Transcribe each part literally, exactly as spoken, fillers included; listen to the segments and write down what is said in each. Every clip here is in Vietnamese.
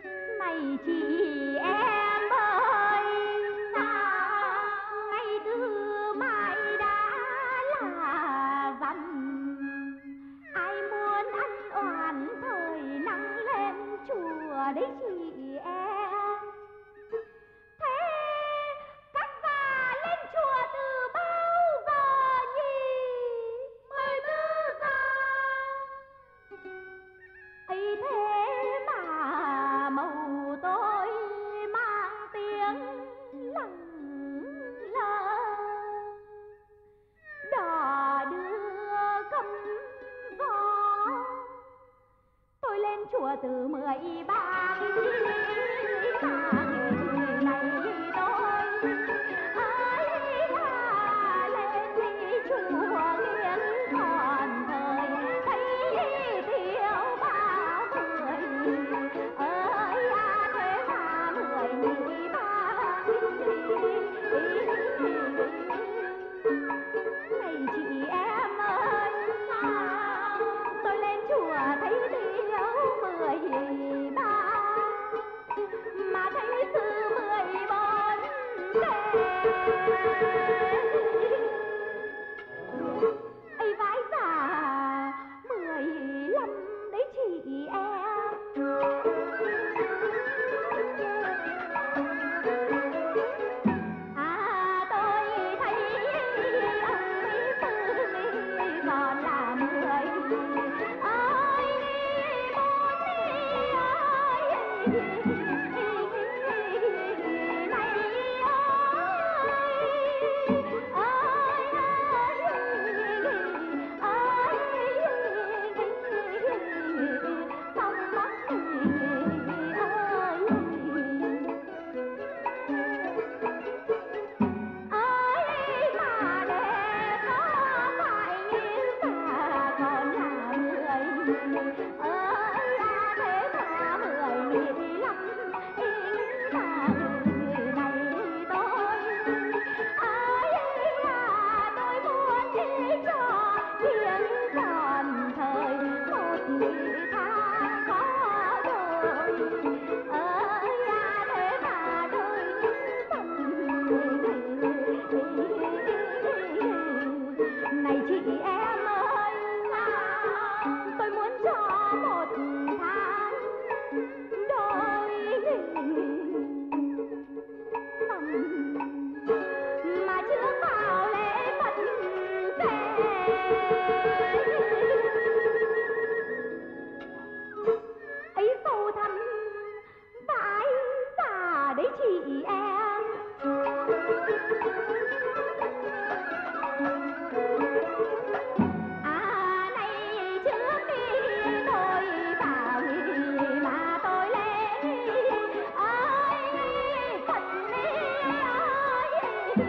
Này chị em ơi, sao ngày thứ mai đã là rằm, ai muốn ăn oán thời nắng lên chùa đấy chị em. Thế các bà lên chùa từ bao giờ nhỉ? Mười tư giờ. ấy thế mà mầu tôi mang tiếng lẳng lơ, đò đưa cấm gió. Tôi lên chùa từ mười ba tháng này tôi ấy là lên đi chùa nghiêng còn thời thấy thiếu ba mười ơi à, thế mà mười nhị ba này chị em ơi, sao tôi lên chùa thấy thiếu mười ba mà thấy sư mười bốn ấy vãi giả mười lăm đấy chị em. À tôi thấy ông mỹ sư mi còn là mười ơi bốn ơi này chị em ơi, tôi muốn cho một tháng đôi tầm mà chưa vào lễ Phật về ấy sâu thẳm vãi giả đấy chị em. À này trước khi tôi vào mà tôi lên ơi Phật ơi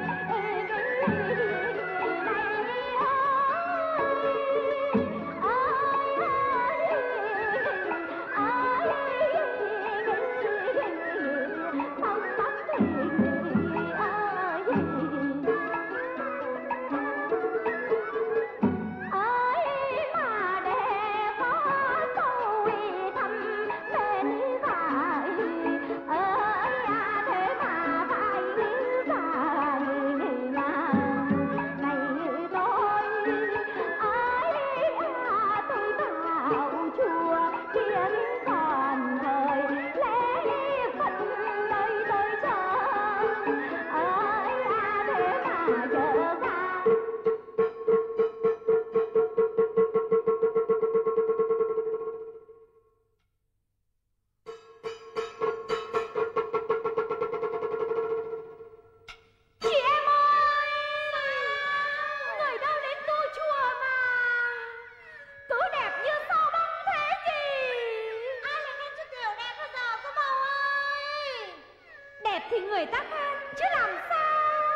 thì người ta khen chứ làm sao.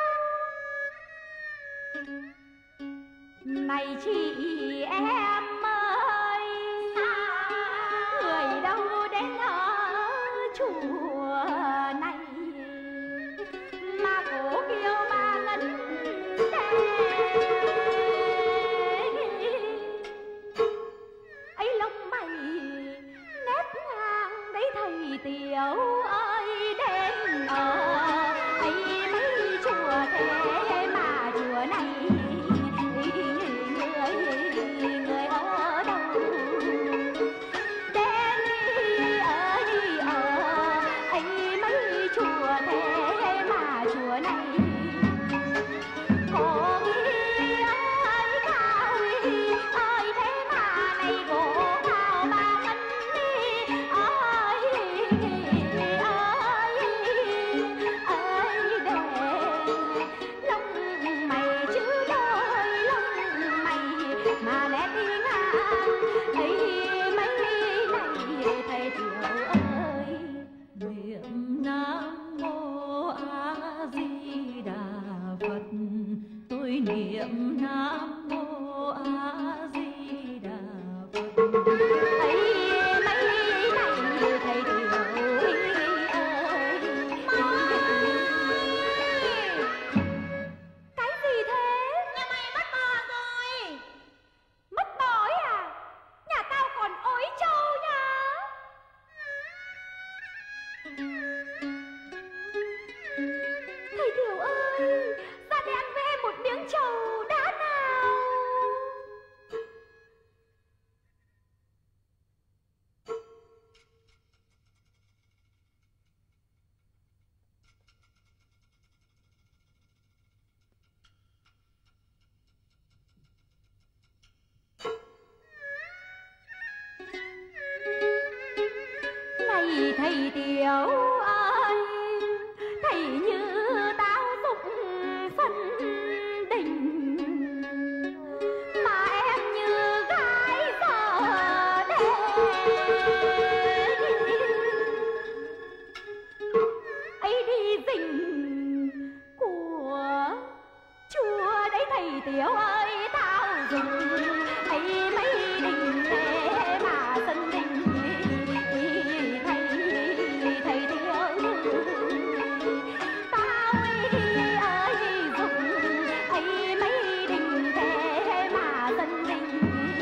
Này chị em ơi, người đâu đến ở chùa này mà cố kêu ba ngân ấy lông mày nét ngang đấy thầy thầy tiểu ơi đến ở ấy mấy chùa thế mà chùa này người người ở đâu đến ở đi ở ấy mấy chùa thế mà chùa này có nghĩ ơi cao ơi thế mà này gỗ cao ba ngân đi ơi ơi ơi để lông mày chứ đôi lông mày mà nét đi ngang ấy mấy này thầy tiểu ơi niệm nam mô a di đà phật, tôi niệm nam mô a di đà phật. ấy mấy này thầy tiểu ơi cái gì thế? Nhà mày mất bò rồi. Mất bò ấy à? Nhà tao còn ối trâu nha. Thầy tiểu ơi, ra đây ăn với em một miếng trầu đã nào. Này thầy tiểu ơi, thầy như tao dục phân đình mà em như gái giờ đê ấy đi rình của chúa đấy thầy tiểu ơi tao dùng ấy mấy đình thế mà sân đình thầy thầy tiểu tao ơi dùng ấy mấy đình thế mà sân đình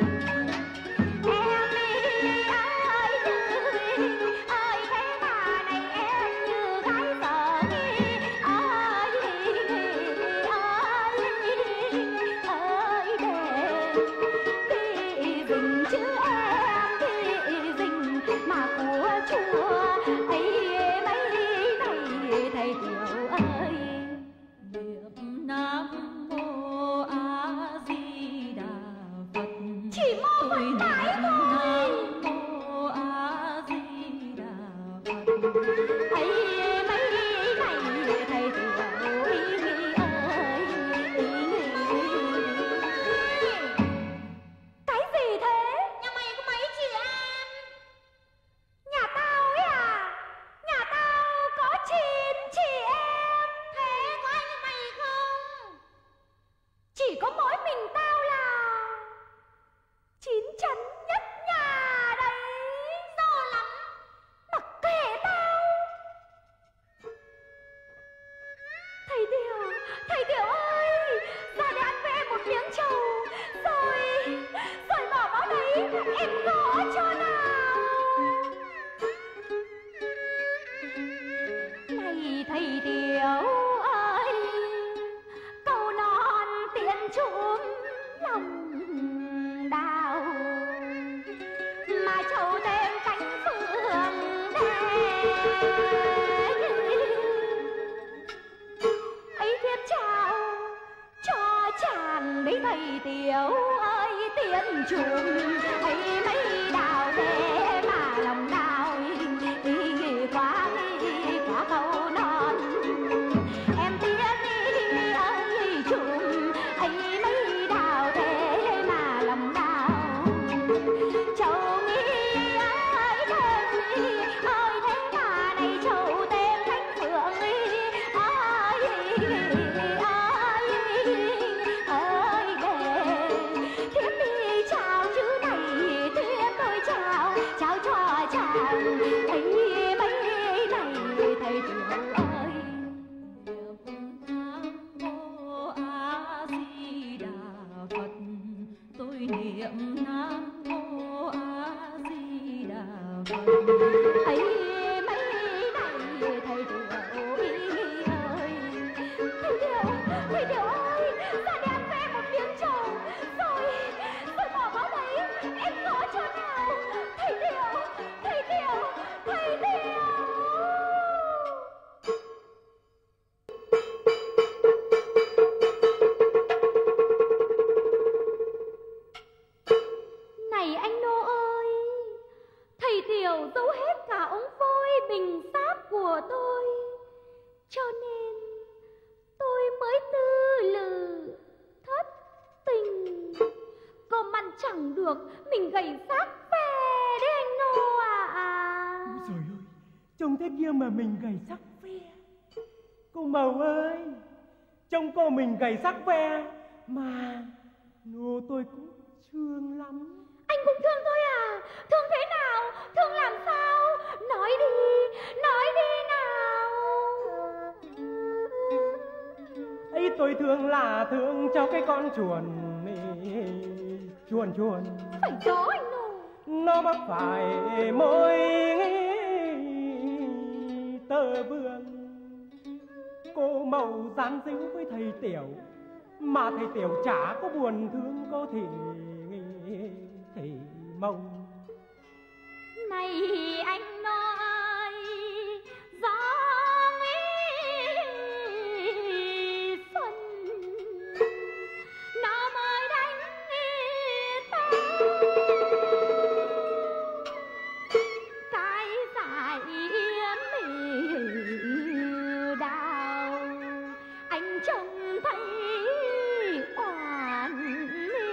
em ơi ơi thế mà này em như gái giờ ơi ơi ơi để đi rình chứ em đi rình mà của chúa ấy mấy này thầy tiểu ơi Niệm nam mô a di đà phật, chỉ mô tôi Phật mãi niệm thôi. nam mô a di đà phật. Ấy mấy này thầy tiểu ơi ơi cái gì thế? Nhà mày có mấy chị em? Nhà tao ấy à? Nhà tao có chín chị em. Thế có ai như mày không? Chỉ có mỗi mình tao là chín chắn nhất nhà đấy. Sợ lắm. Mặc kệ tao. Thầy tiểu, thầy tiểu ơi, ra đây ăn với em một miếng trầu. Rồi, rồi bỏ vào đấy, em gõ cho nào. Này thầy tiểu ơi, câu non tiếng chúm lòng đào mà trầu thêm cánh phượng đen ấy thiếp chào cho chàng đấy thầy tiểu ơi tiền trùm ấy mấy đào thế mà lòng đào quá quá câu non em tiến đi ơi trùm ấy mấy đào thế mà lòng đào châu nghĩ ơi thêm đi ơi thế mà này châu tên cánh phượng đi ơi ơi ơi để thiếp đi chào chứ này thiếp tôi chào chào cho chàng ấy mấy này thầy tiểu ơi. Niệm nam mô a di đà phật, tôi niệm nam mô a di đà phật. Ấy mấy đâu hết cả ống phôi bình sáp của tôi. Cho nên tôi mới tư lự thất tình. Có mặn chẳng được, mình gầy xác ve đấy anh Nô ạ. Trời ơi, trông thế kia mà mình gầy sắc ve. Cô Màu ơi, trông cô mình gầy sắc ve mà Nô tôi cũng thương lắm. Anh cũng thương tôi à? Thương thế nào? Thương làm sao? Nói đi, nói đi nào. Ấy tôi thương là thương cho cái con chuồn chuồn chuồn. Phải gió anh Nô. Nó mắc phải môi tơ vương. Cô Màu dán dính với thầy Tiểu, mà thầy Tiểu chả có buồn thương cô thì thì Mông. Này anh nói gió xuân nó mới đánh ta cái giải đào anh trông thấy oan.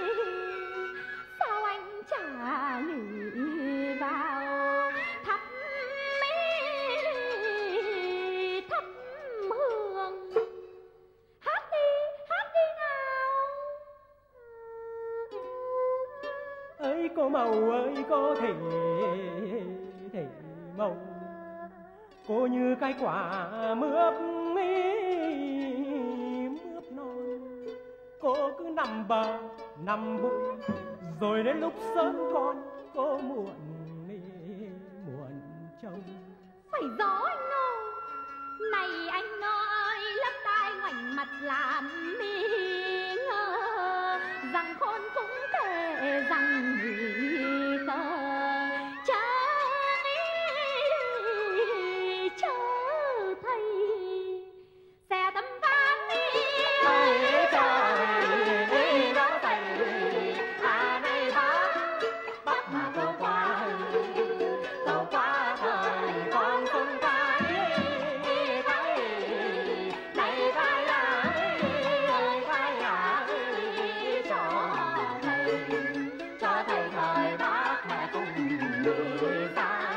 Sao anh chả nghĩ vào thắp thắp hương. Hát đi, hát đi nào. Ấy cô Màu ơi, cô thì thì Màu, cô như cái quả mướp mướp non. Cô cứ nằm bờ nằm bụi, rồi đến lúc sớm con cô muộn muộn trông. Phải gió anh Nô. Này anh nói lấp tai ngoảnh mặt làm mi ngờ, rằng khôn cũng thể rằng nghi ngờ. Chớ nghĩ chớ thấy xe tấm vang đi Ơi trời đó thầy à này bác bác mà câu qua câu qua thời con không phải cái này cái là cái là cho thầy cho thầy thời bác mà cùng người ta.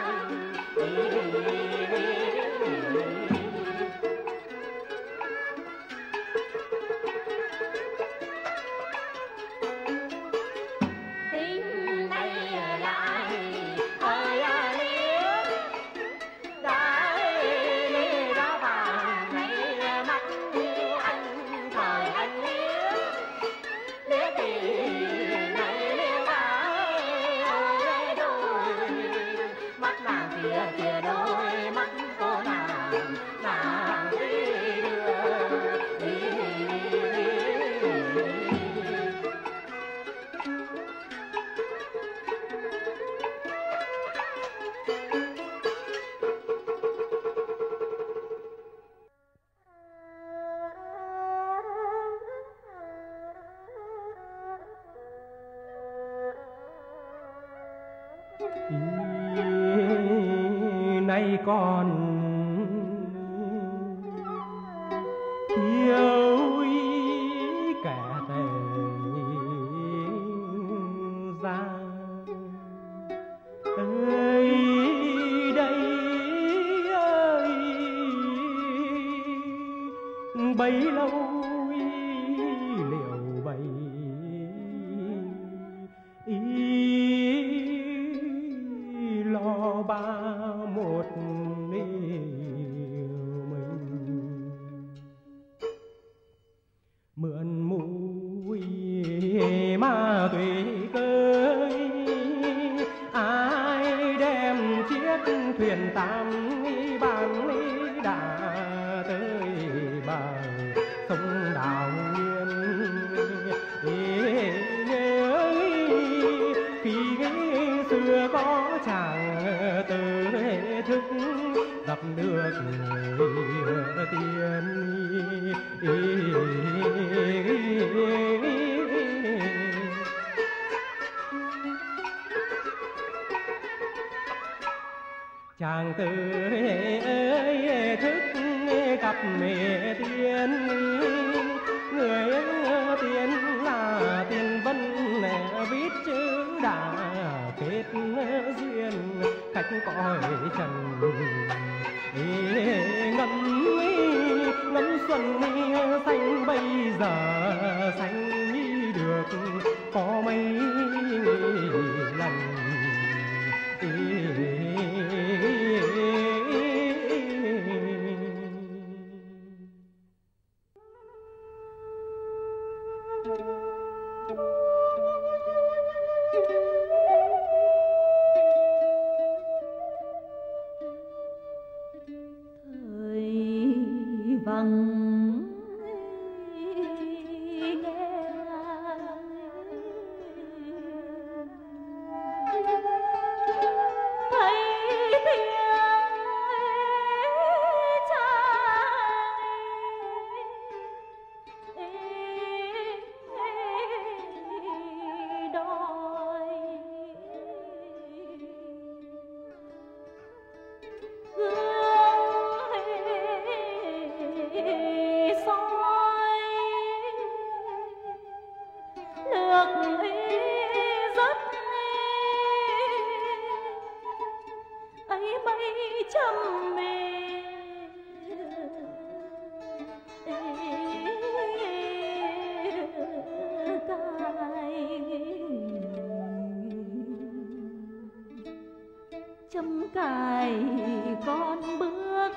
Nay con thiếu kẻ tề ra ơi đây ơi bấy lâu liệu bấy lo ba một mình mượn mũi ma túy cơi ai đem chiếc thuyền tam bàn đã tới bờ sông Đào Nguyên. Nhớ khi xưa có chàng từ thức gặp được người tiên chàng từ ơi thức gặp mẹ tiên, người tiên là tiên vân viết chữ đã kết duyên cách cõi trần. Ngắm ngắm xuân xanh bây giờ xanh được có mấy lần. chấm cài con bước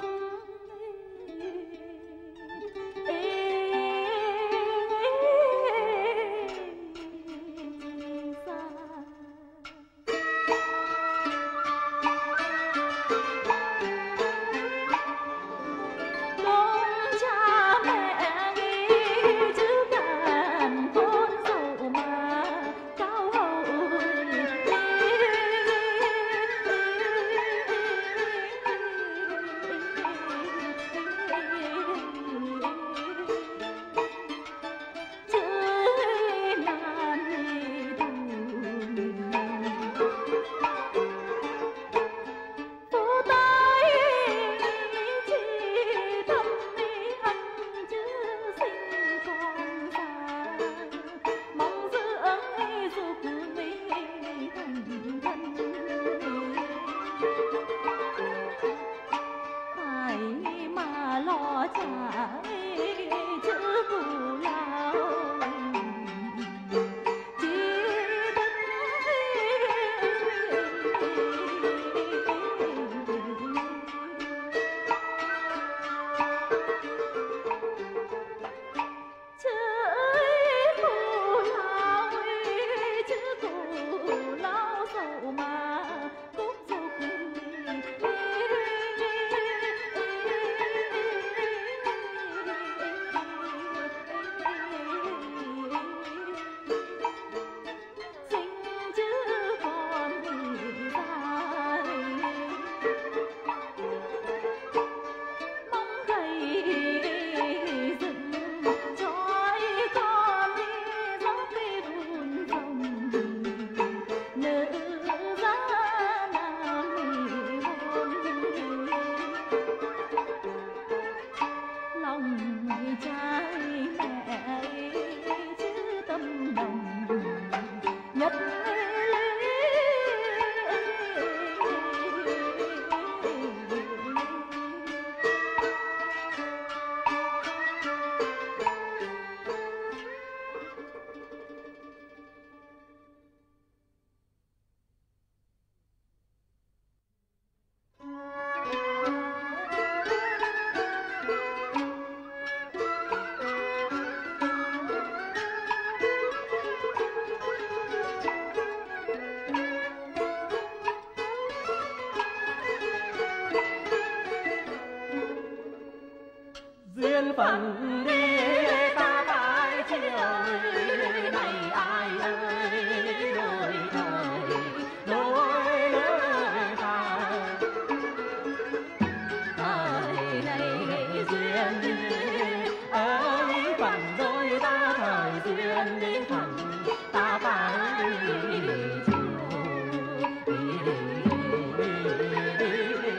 duyên phận đi ta phải chiều này ai ơi đổi thời đổi lối ta thời này duyên ơi phận đôi ta thời duyên đến phận ta phải chiều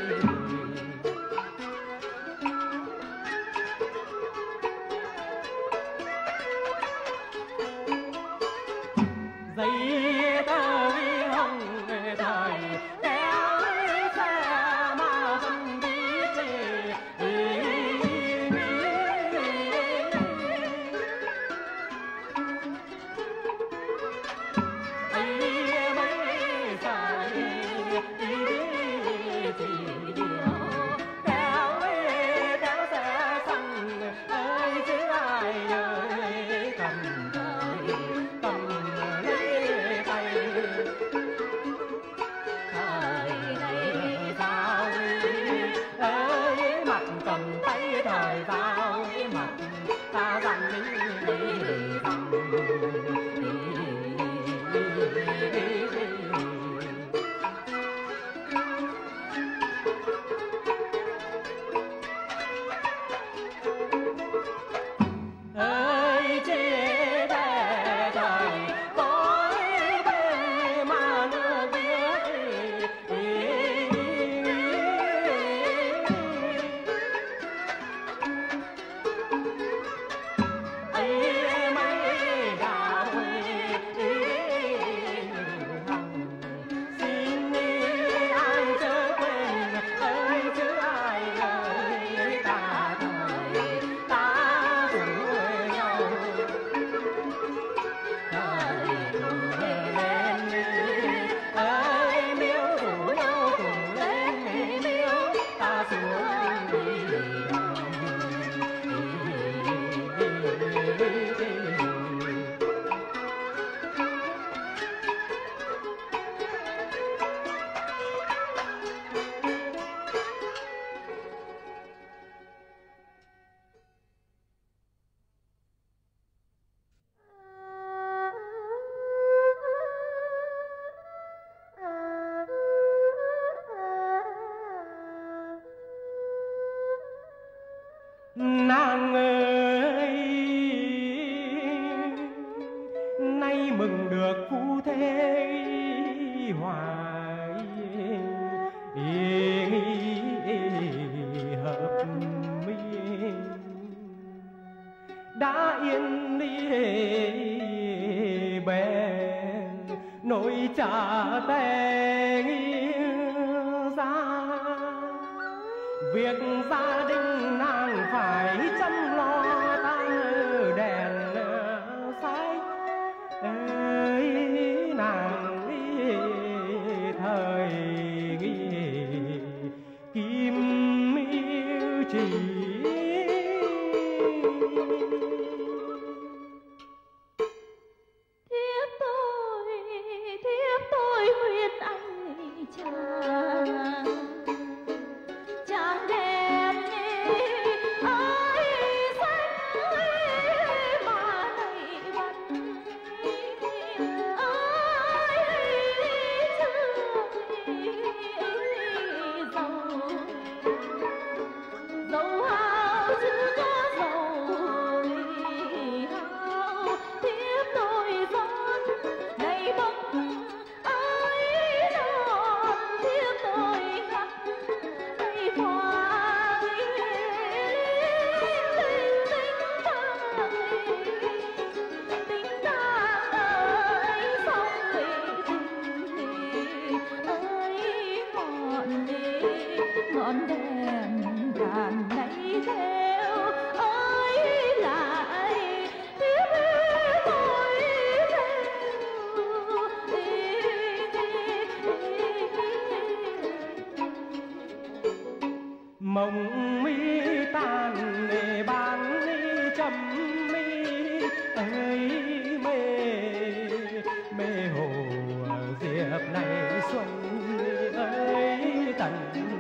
tề nghi ra, việc gia đình nàng phải chăm lo tan đèn sáng ơi nàng đi thời nghi kim yêu chỉ. Thiếp tôi thiếp tôi khuyên anh chàng chàng đẹp ơi xanh mà nảy bật ơi chưa giàu dầu hao chứ có dầu hao thiếp tôi rót đầy bốc ơi non thiếp tôi ngắt đầy hoa tính tính tang tính tang ơi sông tình ơi ngọn ngọn đèn đàn lấy theo ơi lại tiếp tôi mộng mi tàn để ban mi chấm mi ơi mê mê hồ diệp này xuân ơi tần